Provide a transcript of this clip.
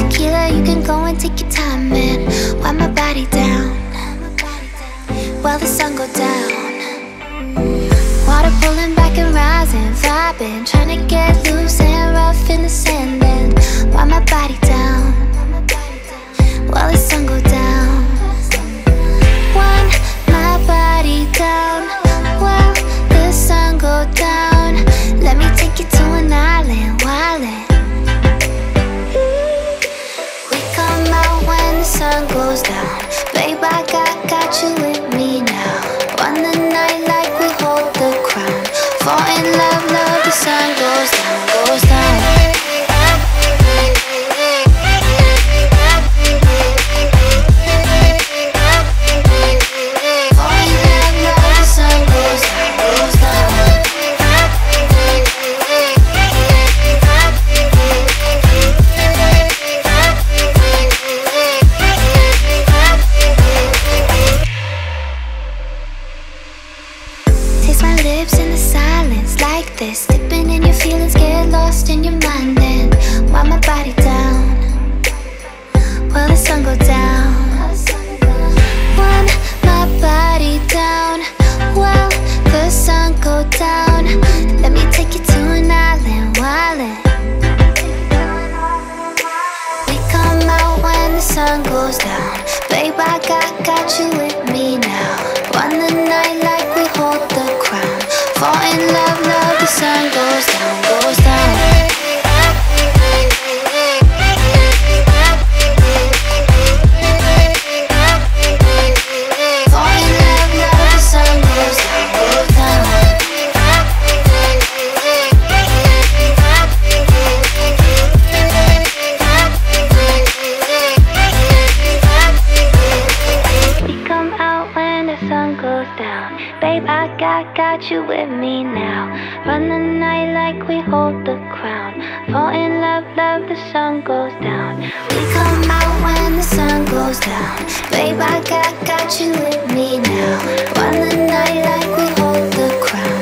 tequila, you can go and take your time, man. Wind my body down while the sun go down. Water pulling back and rising, vibing, trying to get loose and rough in the sand. And wind my body down while the sun go down. Wind my body down while the sun go down. Let me take you to an island, wildin'. We come out when the sun goes down. Babe, I got you with me now. Run the night like we hold the crown. Fall in love, love, the sun goes down, goes down. Slipping in your feelings, get lost in your mind. And wind my body down while the sun go down. Wind my body down while the sun go down. Let me take you to an island, wildin'. We come out when the sun goes down. Babe, I got you with me now. Run the night like we hold the crown. Fall in love, love, the sun goes down, goes down. Fall in love, love, the sun goes down, goes down. We come out when the sun goes down. Babe, I got you with me now. Run the night like we hold the crown. Fall in love, love, the sun goes down. We come out when the sun goes down. Babe, I got you with me now. Run the night like we hold the crown.